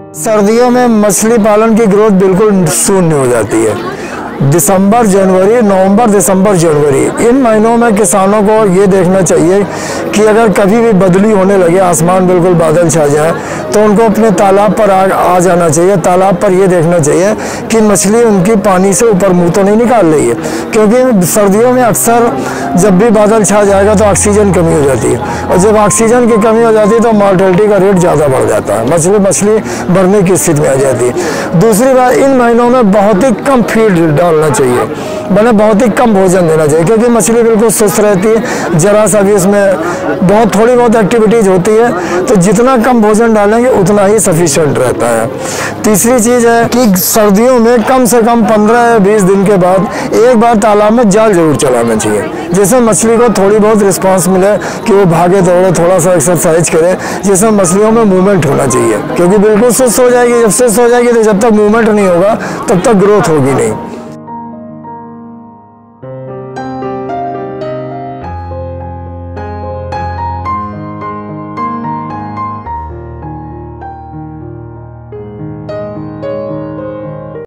सर्दियों में मछली पालन की ग्रोथ बिल्कुल शून्य हो जाती है। दिसंबर जनवरी, नवंबर दिसंबर जनवरी, इन महीनों में किसानों को ये देखना चाहिए कि अगर कभी भी बदली होने लगे, आसमान बिल्कुल बादल छा जाए, तो उनको अपने तालाब पर आ जाना चाहिए। तालाब पर ये देखना चाहिए कि मछली उनकी पानी से ऊपर मुंह तो नहीं निकाल रही है, क्योंकि सर्दियों में अक्सर जब भी बादल छा जाएगा तो ऑक्सीजन कमी हो जाती है, और जब ऑक्सीजन की कमी हो जाती है तो मॉर्टेलिटी का रेट ज़्यादा बढ़ जाता है, मछली मरने की स्थिति में आ जाती है। दूसरी बात, इन महीनों में बहुत ही कम फीड डालना चाहिए, मैंने बहुत ही कम भोजन देना चाहिए, क्योंकि मछली बिल्कुल सुस्त रहती है, जरा सा भी उसमें थोड़ी बहुत एक्टिविटीज होती है, तो जितना कम भोजन डालेंगे उतना ही सफिशिएंट रहता है। तीसरी चीज़ है कि सर्दियों में कम से कम 15 या 20 दिन के बाद एक बार तालाब में जाल जरूर चलाना चाहिए, जिससे मछली को थोड़ी बहुत रिस्पांस मिले कि वो भागे दौड़े, थोड़ा सा एक्सरसाइज करे, जिससे मछलियों में मूवमेंट होना चाहिए, क्योंकि बिल्कुल सुस्त हो जाएगी। जब सुस्त हो जाएगी तो जब तक मूवमेंट नहीं होगा तब तक ग्रोथ होगी नहीं।